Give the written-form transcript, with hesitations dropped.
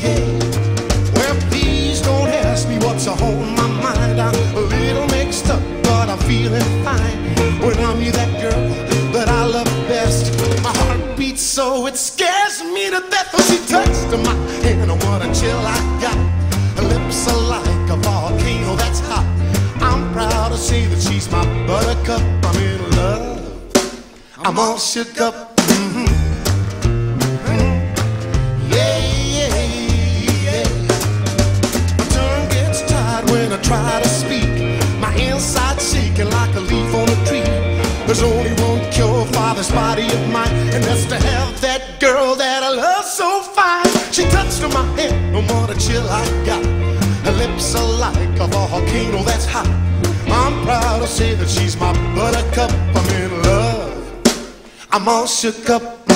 Well, please don't ask me what's on my mind. I'm a little mixed up, but I'm feeling fine. When I'm near that girl that I love best, my heart beats so it scares me to death. When she touched my hand, what a chill I got. Her lips are like a volcano that's hot. I'm proud to say that she's my buttercup. I'm in love, I'm all shook up. When I try to speak, my inside's shaking like a leaf on a tree. There's only one cure for this body of mine, and that's to have that girl that I love so fine. She touched my head, and what a chill I got. Her lips are like a volcano that's hot. I'm proud to say that she's my buttercup. I'm in love, I'm all shook up.